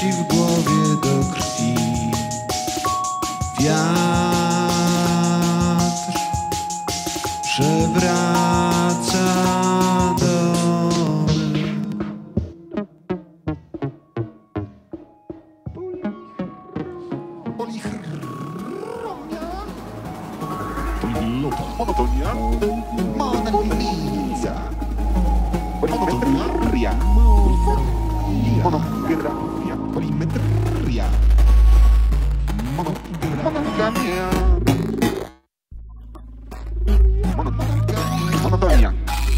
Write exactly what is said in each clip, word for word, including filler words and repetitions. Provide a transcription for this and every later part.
w głowie do krwi. Wiatr przewraca domy. Monotonia, Mona Lisa, polimetria, monografia, polimetria, monogamia, monotonia,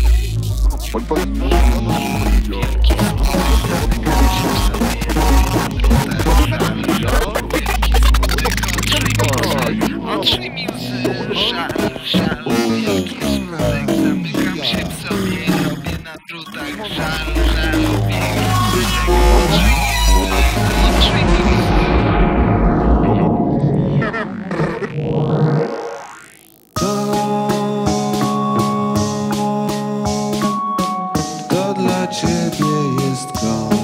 Oczy mi łzy, żal, żal, wielki smutek, zamykam się w sobie, robię na drutach, żal, żal, wielki smutek, oczy mi łzy. To, to dla ciebie jest koniec.